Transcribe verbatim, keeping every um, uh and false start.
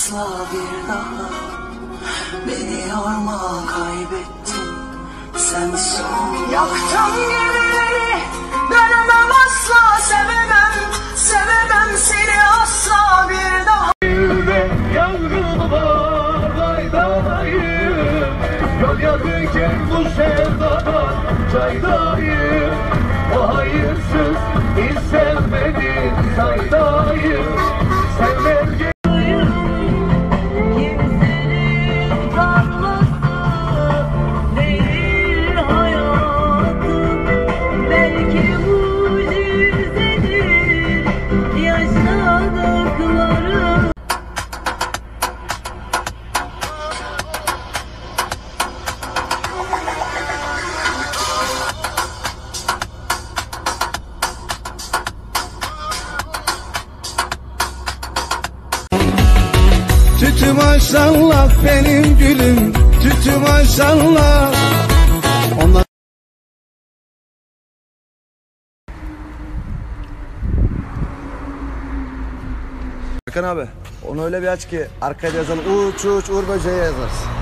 asla bir daha. Beni yorma, kaybettim sensin. Yaktın gemileri, dönemem asla. Sevemem, sevemem seni asla bir daha. Yangın var kaydayım, yol yakınken bu sevdadan çaydayım. O hayırsız hiç sevmedin saydayım. Sevmem kimsenin tarlası değil hayatım. Belki mucizedir yaşadıklarım. tütü maşallah benim gülüm, tütü maşallah. Ondan Erkan abi, onu öyle bir aç ki arkaya yazan uç uç uğur böceği yazarsın.